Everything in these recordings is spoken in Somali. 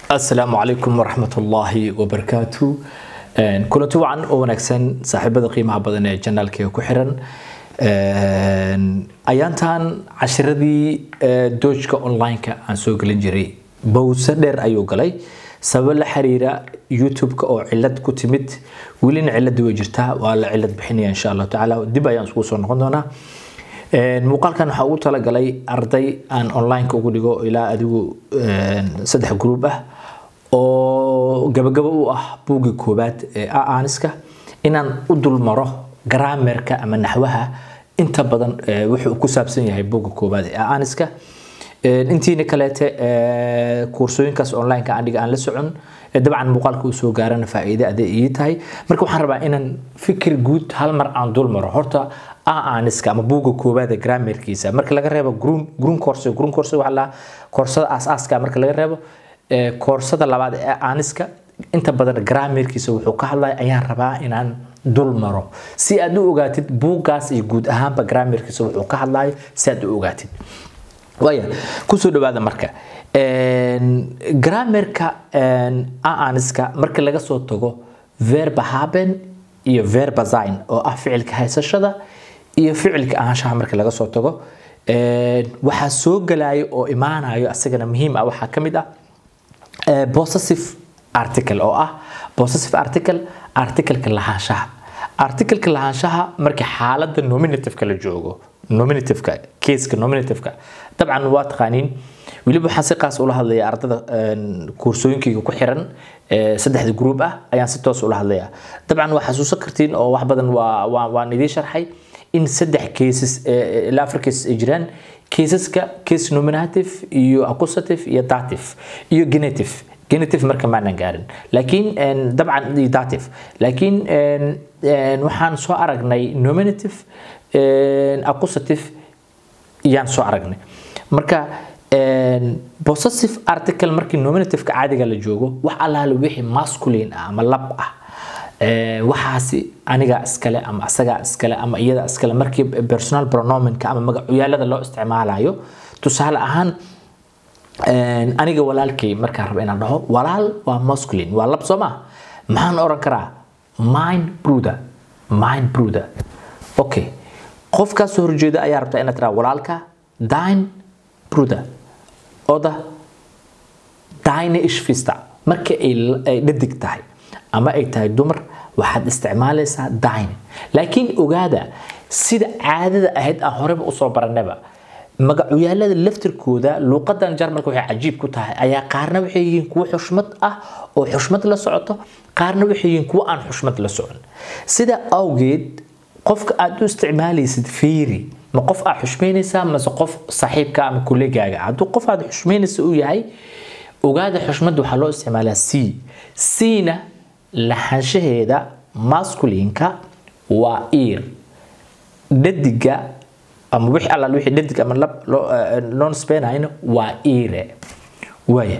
السلام عليكم ورحمة الله وبركاته. كل طبعا ونكسن صاحبة قيمة بدن جنال كيو كحرن. أيانتان عشرة دي دوجك أونلاين كأن سوق الجري بوسدر أيو قلي سبب الحريرة يوتيوب كأو علة كتمت ولين علة دوجرتها ولا علة بحنية إن شاء الله تعالى دبا ينسوسون قندنا. المقال كان حاول تلاقي أرضي أن أونلاين كوجوديجو إلى أدو صدح جروبه أو جبوا بوجي كوبات أنسكا إن أدل مرة جرامر كأما نحوها أنت بدن وحو كسب سنة هي بوجي كوبات أنسكا أنتي نكلت كورسين كاس أونلاين كعندك أن لسعون طبعا مقال كوسو جارنا فائدة أديتها مركو حربا إن فكر جود هالمر عن دول مرة هرتا أنسكا أما بوجو كوباد جرامر كيسا مركو لقى ريبا جرون كورس وعلى كورسات أساسكا مركو لقى ريبا كورسات اللي بعد أنسكا أنت بدل جرامر كيسا وحكاه الله أيان ربا إن دول مرة سي أدو أوجاتد بوجاس يجود أهم بجرامر كيسا وحكاه الله سي أدو أوجاتد ويا كوسو بعد مركا جرامركا أنسكا مركو لقى صوتو verb haben iyo verb sein oo ficilka haysashada iyo ficilka ahaanshaha marka laga soo tago waxa soo galay oo imaanayo asagana muhiim ah waxa kamid ah possessive article oo ah possessive article ka lahaanshaha marka xaaladda nominative ka la joogo nominative ka case ka nominative ka طبعا waa taqaanin waliba waxaan si qaas ula hadlayaa ardada koorsooyinkayga ku xiran saddexda group ah ayaan si toos ula hadlayaa طبعا waa xasuusan kartiin oo wax badan waa idin sharxay in saddex cases ila afar case jiraan caseska case nominative iyo accusative iyo dative iyo genitive marka maana gaarin laakiin طبعا dative laakiin waxaan soo aragnay nominative accusative yaan soo aragnay marka possessive article markii nominative ka caadiga la joogo wax allaale wixii masculine ah ama lab ah waxaasi aniga iskale ama asaga iskale ama iyada iskale markii personal pronoun ka ama magacyaalada loo isticmaalayo tusaale ahaan aniga walaalkay marka rabo inaan dhaho walaal waa masculine waa lab Soomaa maxaan oran karaa my brother okay qofka soo horjeeda ayaa rabta inaad tiraahdo walaalka dein brother oda deine ishfista marka ay dhadig tahay ama ay tahay dumar waxaad isticmaalaysaa deine laakiin ogaada sida caadada ahayd aan horeba u soo baranaba magacyaalada laftirkooda luqadan Jarmalka waxay cajiib ku tahay ayaa qaarna waxay yihiin kuwa xushmad ah oo xushmad la socoto qaarna waxay yihiin kuwa aan xushmad la socon sida awgeed qofka aad u isticmaalaysid fiiri ma qof aad xushmeynaysaa ma qof saaxiibka ama kolleegaaga hadduu qof aad xushmeynaysa uu yahay ogaada xushmadda waxaa loo isticmaalaa c-na lahaanshaheeda masculine-ka waa ear dhadiga ama wixii alla wixii dhadig ama lab loo speenayna waa ear waaya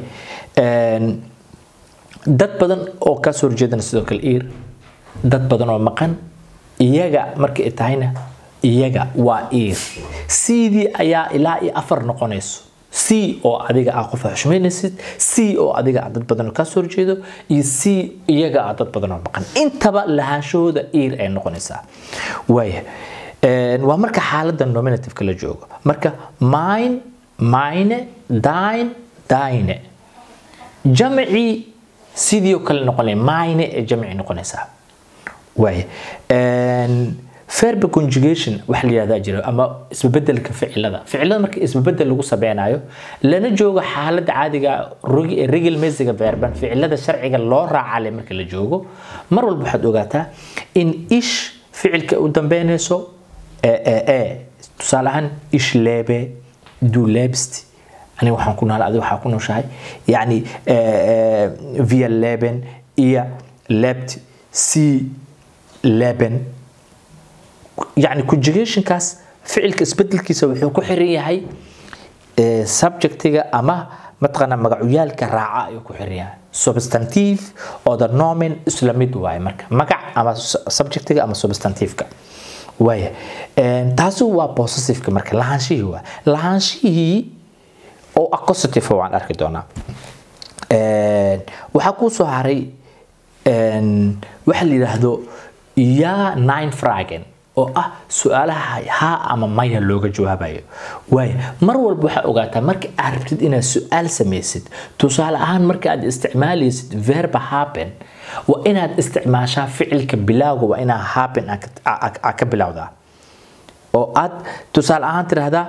dad badan oo ka soo horjeedana sidoo kale ear dad badan oo maqan iyaga markii ay tahayna iyaga waa ear sidii ayaa ilaa iyo afar noqonayso c oo adiga ah qof xushmeynaysid c oo adiga dad badan ka soo horjeedo iyo c iyaga dad badan oo maqan intaba lahaanshooda ear ay noqonaysaa waaya waa marka xaaladda nominative ka la joogo marka mine deine jamci sidii kale noqonay mine ee jamci noqonaysaa واي verb conjugation wax la yiraahdo jiro ama isbedelka ficilada markii isbedel lagu sameeynayo lana joogo xaalad caadiga regal mesiga verban ficilada sharciga loo raacay marka la joogo mar walba waxaad ogaataa in ish ficilka u dambeynayso tusaalahan ish lebe du lebst ani waxaan ku nool adiga waxa ku nooshahay yani via leben iyo lebt si لبن يعني conjugation كاس فعل كسبدل كيسا وحو كحرية هاي subjectiga أما متقنا مقعيال كراعة يو كحرية substantive or the nomen إسلاميد واي مركا مقع أما subjectiga أما substantive كا واي تاسو وا possessive كمركا لهانشي هو أو accusative هو عن أركي دونا waxaa ku soo haray waxa la yiraahdo ya 9 fragen oo ah su'aalaha ha ama maya looga jawaabayo way mar walba waxa ogaataa marka aad rabtid inaad su'aal sameysid tusaale ahaan marka aad isticmaalaysid verb happen wa inaad isticmaashaa ficilka bilowga wa inaad happen ka bilowdaa oo aad tusaale ahaan tiraahdaa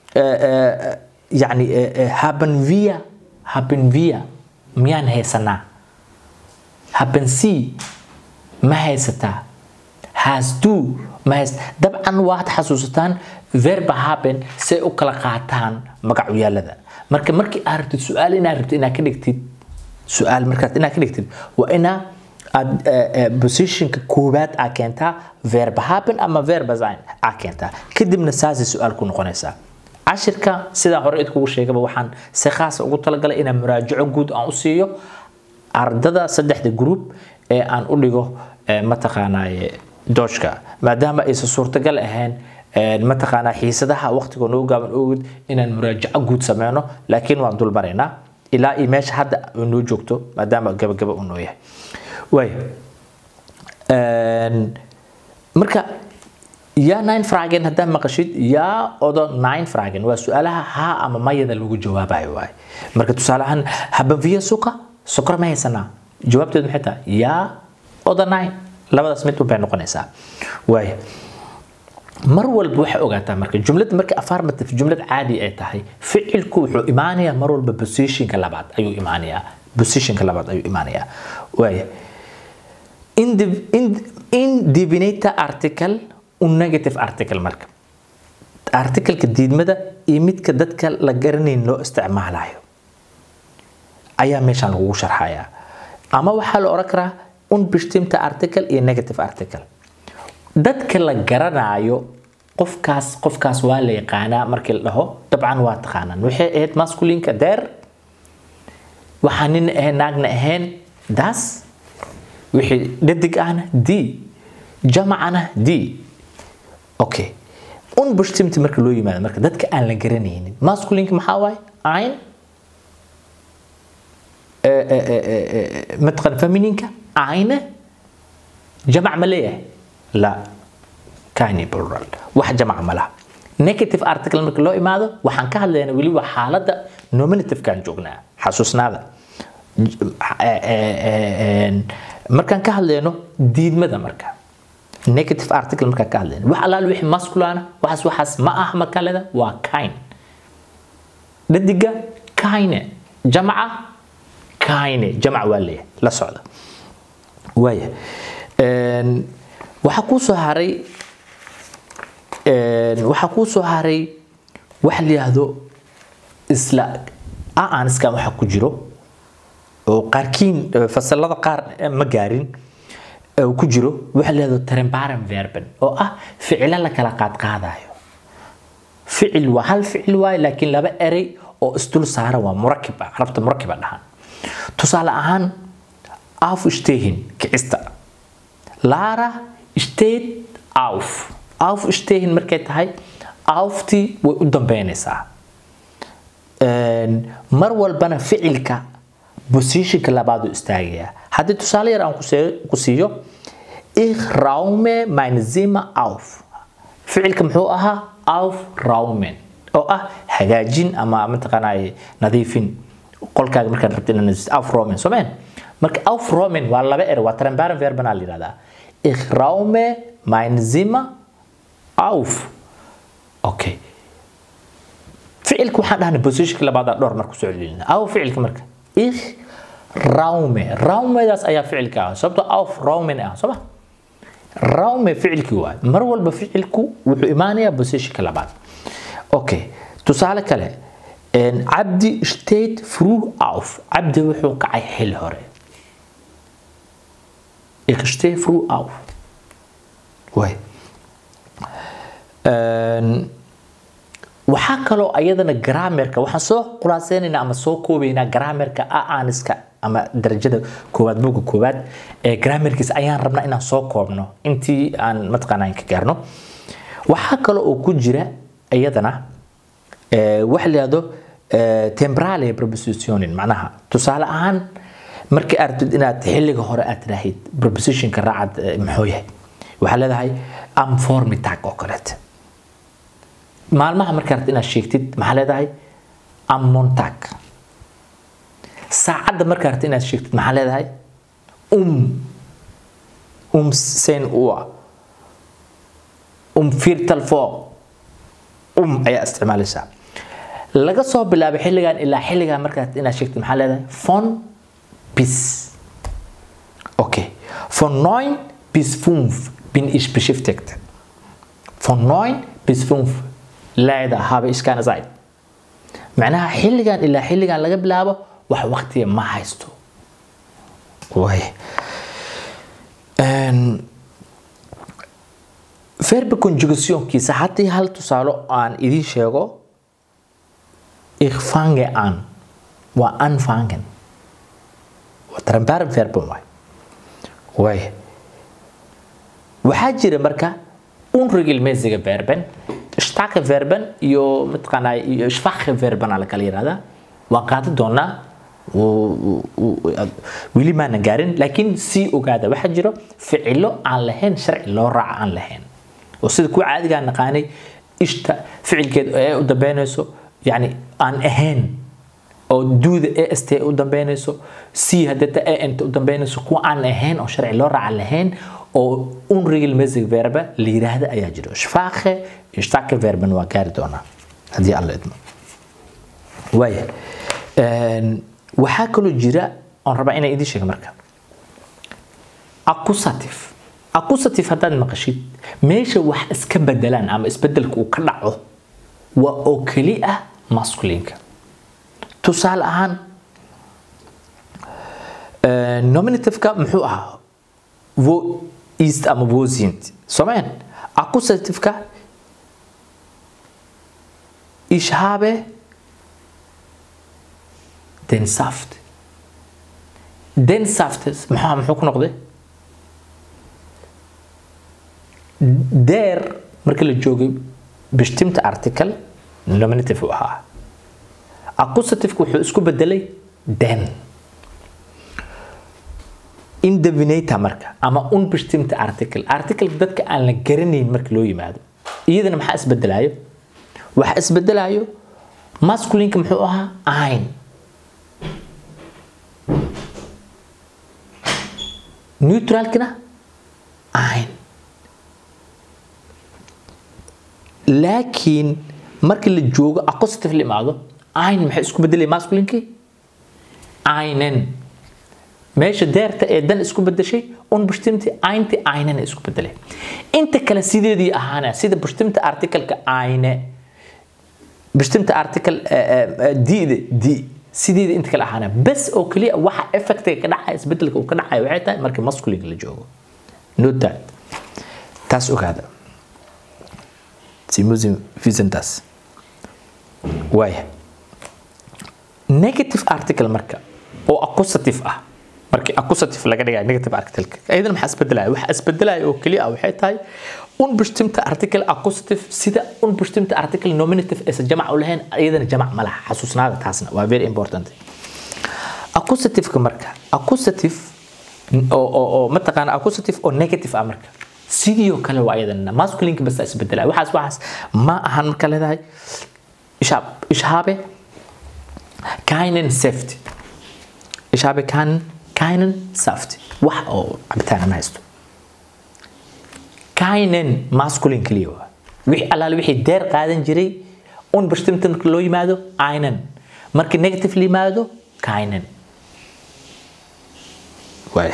يعني happen via ميان هيسنا happen see ما هيستا has to ما هيس طبعا واحد حسوستان verb happen سي او كلا قاطان مقعو يالدا مركي أردت سؤال إنا أردت إنا كدكتid سؤال مركات إنا كدكتid وإنا position كوبات أكينتا verb happen أما verb sein أكينتا كدم نساسي سؤال كون قنيسا عشركا سيدا هوريت كوغو شيغا waxaan si khaas ugu talagalay inaan muraajaco guud aan u siiyo ardada saddexda group ee aan u dhigo ma taqaanaaye doojka maadaama ay suurtagal ahayn ma taqaanaa xiisadaha waqtiga noo gaaban oogid inaan muraajaco guud sameeyno laakiin waan dul mareynaa ilaa ay meesha hadda noo joogto maadaama gabagaba uu noo yahay way marka يا 9 fragen هذا مقصود يا أوضة 9 fragen وسؤالها ها أما ما يدا لوجو جواب أيوة مركز تسألهن حب فيها سكر ما هي سنة جوابت المحتى يا أوضة 9 لا بد سميته بين قنيسة واي مرول بوح أوجاتا مركز جملة مركز أفارمت في جملة عادي أي تحي فعل كوحو إيمانية مرول ببوزيشن كلا بعض أيوة إيمانية بوزيشن كلا بعض أيوة إيمانية واي indefinite article negative article marka article ka diidmada iyo midka dadka la garaneyn loo isticmaalayo ayaa meeshan ugu sharxaya ama waxa la oran karaa unbestimmte article iyo negative article dadka la garanayo qofkaas waa la yaqaanaa markii la dhaho dabcan waa taqaanaan wixii ahayd masculine ka der waxaan naagna ahayn das wixii dhadig ahna di jamacana di اوكي unbestimmte marka loo yimaado marka dadka aan la garanaynin masculine maxaa waay ein matqan feminine eine jamac ma leeyahay la kaani plural wax jamac ma laha negative article marka loo imaado waxaan ka hadlaynaa wali waa xaaladda nominative kan joognaa xasuusnaada markaan ka hadlayno diidmada marka negative article marka ka hadlayno wax alaal wixii masculine waxaas ma ah makalada waa kind dadiga kayne jamaca kayne jamac waliye la socda waaya waxa ku soo haray wax la yiraahdo isla aanska waxa ku jiro oo qaarkiin fasalada qaar ma gaarin ku jiro waxa la yiraahdo trembarem verben oo ah ficil la kala qaadayo ficil waa hal ficil waay laakiin laba eray oo isdul saaran waa murakkab arabta murakkab dhahan tusaale ahaan aufstehen kicista lara steht aufstehen markay tahay aufti way u dambeynaysaa mar walbana ficilka positionka labaad u istaagaya haddii tusaale yar aan ku siiyo ich räume mein Zimmer auf ficilka muxuu ahaa aufräumen oo ah hagaajin ama mataqaanay nadiifin qolkaaga markaad rabtid inaad aufräumen soomeen marka aufräumen waa laba eray waa trembarem verben la yiraahdaa ich räume mein Zimmer auf okay ficilku waxaan dhahnaa positionka labaad dhowr mar ku soo celinaa aw ficilka marka ich räume das ayaa ficilka ah sababtoo aufräumen ah soo räume ficilki waa mar walba ficilku wuxuu imaanayaa positionka labaad okay tusaale kale abdi steht früh auf abdi wuxuu kacay xil hore ich stehe früh auf way waxa kale oo ayadana grammarka waxaan soo quraaseenayna ama soo koobaynaa grammarka aaniska ama darajada koowaad buuga koowaad ee grammarkiisa ayaan rabnaa inaan soo koobno intii aan mataqaanaa ka gaarno waxa kale oo ku jira ayadana wax la yiraahdo temporale prepositionin معناها tusaale ahaan markii aad rabtid inaad xilliga hore aad raahid preposition ka raacad maxuu yahay waxa leedahay am formitag oo kaleet maalmaha markii aad inaad sheegtid waxa leedahay am montag saacada markii aad inaad sheegtid waxa leedahay sen uwa viertel voor ayaa isticmaalaysaa laga soo bilaabo xilligan ilaa xilligan markaad inaad sheegtid waxa leedahay von bis okay von 9 bis 5 bin ich beschäftigt von 9 bis 5 leider habe ich keine Zeit معناها xilligan ilaa xilligan laga bilaabo wax waqti ma haysto way verb conjugation kiisa haddii hal tusaalo aan idin sheego ich fange an wa anfangen wa transparent verb way waxaa jira marka unregelmäßige verben starke verben iyo matqanay iyo schwache verben ala kala yiraahdaa waa qaadi doonaa wili ma nagaarin laakiin si ogaada waxa jiro ficilo aan lahayn sharci loo raac aan lahayn oo sida ku caadiga naqaanay ishta ficilkeed ee u dambeynayso yani aan ahayn oo duuda est u dambeynayso si hadda ent u dambeynayso ku aan ahayn oo sharci loo raac lahayn oo unregelmäßig verb la yiraahdo ayaa jiro schwache starke verben waa gaari doonaa hadii alla idmo way waxa kale jira on raba inay idin sheego marka accusative haddaad maqashid meesha wax iska bedelaan ama isbedelku uu ka dhaco waa oo kali ah masculine-ka tusaale ahaan nominative-ka muxuu ahaa wo ist ama wo sind soomeen accusative-ka ich habe den Saft muxuu ku noqday der marka la joogay bestimmte article nominative u ahaa accusative wuxuu isku bedelay den indefinite marka ama unbestimmte article dadka aan la garanayn marka loo yimaado iyadana maxaa isbedelayo waxa isbedelayo masculine muxuu ahaa ein neutral kana ein laakiin marka la joogo accusative limaado ein maxay isku bedelay masculine-ki einen meesha deerta ee dan isku bedeshay unbestimmte einti einen isku bedelay inta kale sideedii ahaana sida bestimmte article-ka eine bestimmte article die sideedii inta kale ahaana bas oo kaliya waxa effect ka dhacay isbedelka uu ka dhacay waxay tahay marka masculine la joogo note that taas ogaada simusim visentas way negative article marka oo accusative ah markii accusative laga dhigay negative article ayadana maxaa isbedelay waxa isbedelay oo kaliya waxay tahay unbestimmte article accusative sida unbestimmte article nominative is jamac u lahayn ayadana jamac ma laha xasuusnaada taasna waa very important accusative ka marka accusative oo mataqaan accusative oo negative ah marka sidoo kale waa ayadana masculine ka bas isbedelay waxaas ma ahan marka leedahay ich habe keinen Saft ich habe keinen Saft wax oo cabitaan ma haysto keinen masculine kaliya wixii alaal wixii deer qaadan jiray unbestimmte marka loo yimaado einen marka negative la yimaado keinen way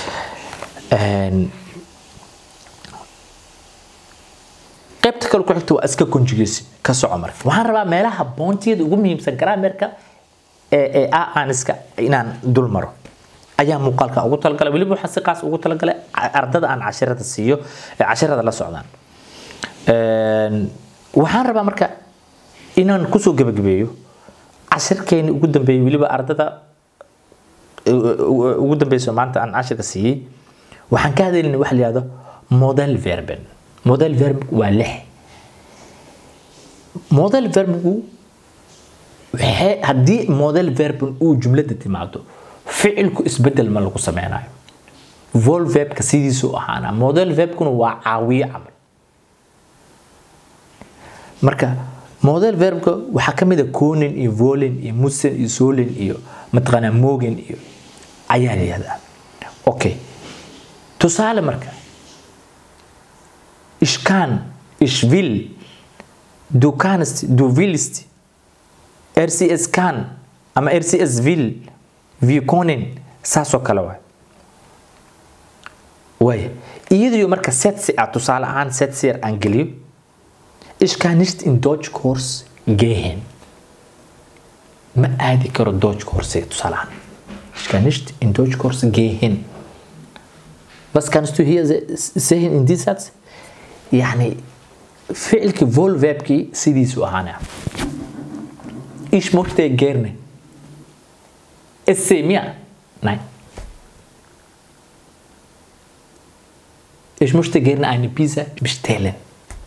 qaybta kale ku xigta waa iska conjugation ka soco marka waxaan rabaa meelaha boontiyada ugu muhiimsan grammarka ee aaniska inaan dul maro ayaa muuqaalka ugu talgalay waliba waxa si qaas ugu talgalay ardada aan casharada siiyo casharada la socdaan waxaan rabaa marka inaan ku soo gabagabeeyo casharkeena ugu dambeeyay waliba ardada ugu dambeeyay maanta aan casharka siiyay waxaan ka hadlaynaa wax la yiraahdo model verb waa leh model verb هدي موديل فيرب او جملة تماعدو فعلك اسبدل ما لغو سمعناyo فول فيرب كسيديسو اهانا موديل فيرب كون waa caawiye camal marka model verbka waxa kamid ah koonin iyo volin iyo musen iyo solin iyo matqana mogen iyo ayaa leeyahay okay tusaale marka ich kann ich will du kannst du willst RCS kann ama RCS will wir können saaso kala way iyadoo marka set si aad tusaale aan set sir aan geliyo ich kann nicht in Deutsch Kurs gehen ما أدي كرو Deutsch Kurs تصالحان ich kann nicht in Deutsch Kurs gehen was kannst du hier sehen in diesem Satz يعني فعلك wohl verbki سيدي سوهانا ich möchte gerne esse mir nein ich möchte gerne eine Pizza bestellen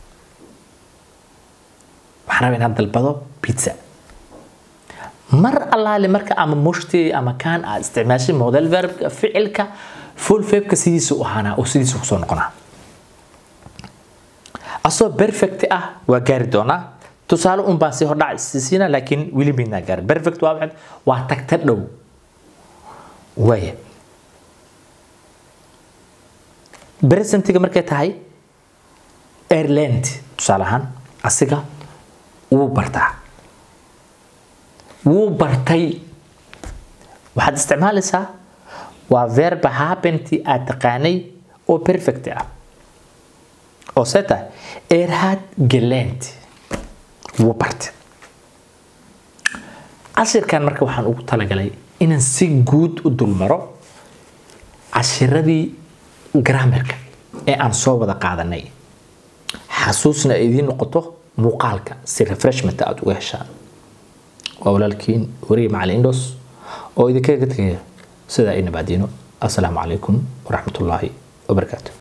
waxaan rabaa inaan dalbado pizza mar allaale marka ama mushti ama kaan aad isticmaashay model verb ficilka full verb ka sidiisu ahaana oo sidiisu ku soo noqonaa asoo perfect ah waa gaari doonaa tusaale un baan si hordhac siina laakiin wili midna gaar perfect waa tagta dhow way presentiga markay tahay Ireland tusaale ahaan asiga wuu bartay waxaad isticmaalaysaa waa verb habenti aad taqaanay oo perfect ah oo seta had gelernt wuu bartay casharkan marka waxaan ugu talagalay inaan si guud u dulmaro casharadii grammarka ee aan soo wada qaadanay xasuusna idiin noqoto muuqaalka si refreshment aad uga heshaan walaalkiin wariye macallin Indos oo idinkaga tagay sida ay nabaadiino assalaamu calaykum waraxmatullaahi wabarakaatuh